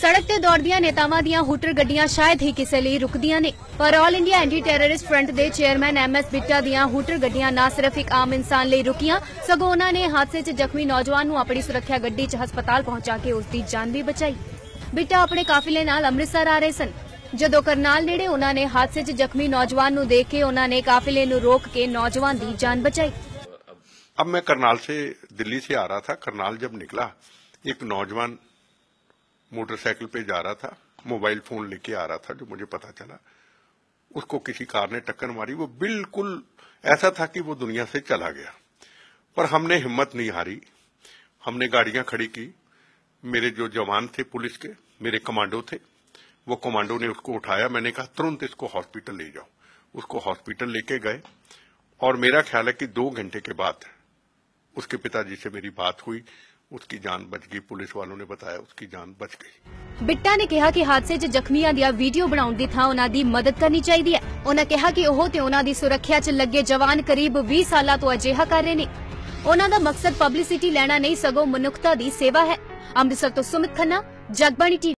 सड़क ते दौड़दियां नेतावां दियां हूटर गड्डियां शायद ही किसे लिए रुकदियां ने, पर all India anti terrorist front दे चेयरमैन MS बिट्टा दियां हूटर गड्डियां ना सिर्फ एक आम इंसान लिए रुकियां, सगों उन्हां ने हादसे च जख्मी नौजवान नूं अपनी सुरक्षा गड्डी च हस्पताल पहुंचा के उसकी जान भी बचाई। बिट्टा अपने काफिले नाल अमृतसर आ रहे सन। जदों करनाल नेड़े उन्हां ने हादसे च जख्मी नौजवान नूं देख के उन्हां ने काफिले नूं रोक के नौजवान दी जान बचाई। अब मैं करनाल से दिल्ली से आ रहा था। करनाल जब निकला, एक नौजवान मोटरसाइकिल पे जा रहा था, मोबाइल फोन लेके आ रहा था। जो मुझे पता चला, उसको किसी कार ने टक्कर मारी। वो बिल्कुल ऐसा था कि वो दुनिया से चला गया, पर हमने हिम्मत नहीं हारी। हमने गाड़ियां खड़ी की। मेरे जो जवान थे पुलिस के, मेरे कमांडो थे, वो कमांडो ने उसको उठाया। मैंने कहा तुरंत इसको हॉस्पिटल ले जाओ। उसको हॉस्पिटल लेके गए और मेरा ख्याल है कि 2 घंटे के बाद उसके पिताजी से मेरी बात हुई। उसकी जान बच गई। पुलिस वालों ने बताया उसकी जान बच गई। बिट्टा ने कहा कि हादसे 'ਚ ਜ਼ਖਮੀਆਂ ਦੀਆਂ ਵੀਡੀਓ ਬਣਾਉਣ ਦੀ ਥਾਂ ਉਹਨਾਂ ਦੀ ਮਦਦ ਕਰਨੀ ਚਾਹੀਦੀ ਹੈ। ਉਹਨਾਂ ਕਿਹਾ ਕਿ ਉਹ ਤੇ ਉਹਨਾਂ ਦੀ ਸੁਰੱਖਿਆ 'ਚ ਲੱਗੇ ਜਵਾਨ ਕਰੀਬ 20 ਸਾਲਾਂ ਤੋਂ ਅਜਿਹਾ ਕਰ ਰਹੇ ਨੇ। ਉਹਨਾਂ ਦਾ ਮਕਸਦ ਪਬਲਿਸਿਟੀ ਲੈਣਾ ਨਹੀਂ, ਸਗੋਂ ਮਨੁੱਖਤਾ ਦੀ ਸੇਵਾ ਹੈ। ਅੰਮ੍ਰਿਤਸਰ ਤੋਂ ਸੁਮਿਤ ਖੰਨਾ, ਜਗਬਾਣੀ TV।